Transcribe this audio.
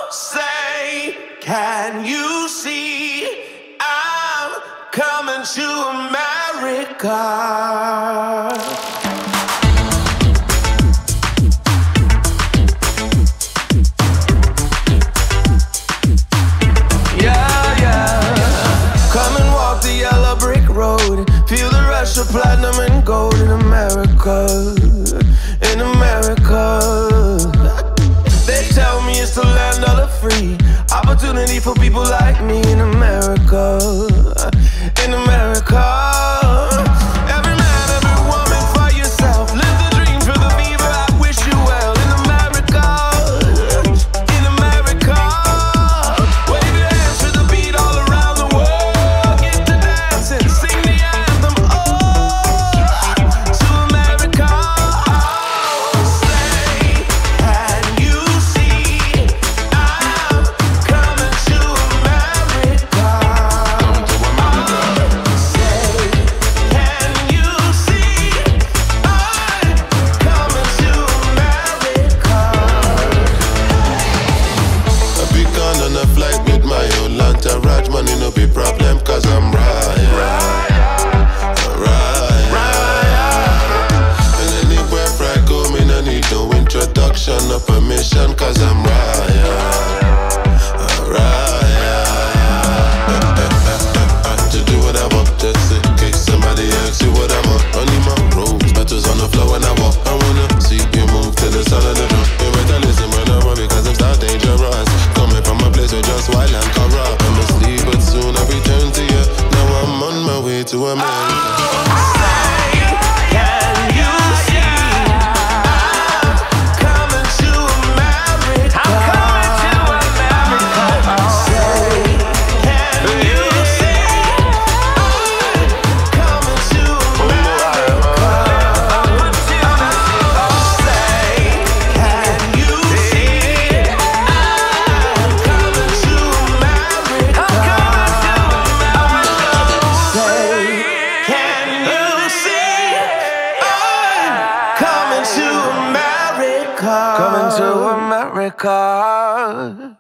say, can you see I'm coming to America? Feel the rush of platinum and gold in America, in America. They tell me it's the land of the free, opportunity for people like me in America, in America. Every man, every woman for yourself, live the dream, feel the fever, I wish you well in America, in America. Wave your hands to the beat all around the world, get to dancing, sing the anthem, oh, to America. Say, can you see I'm coming to America? Say, can you see I'm coming to America? I be gone on a flight with my own entourage. Money no be problem, cause I'm right. And anywhere I go, me no need no introduction or permission, cause I'm to do what I want, just in case somebody asks you what I'm on my roads, battles on the floor when I walk. I wanna see you move to the sound of the drum. You better listen when I run, because I'm start dangerous. Coming from a place where just wild and corrupt. I must leave, but soon I return to you. Now I'm on my way to America. Coming to America.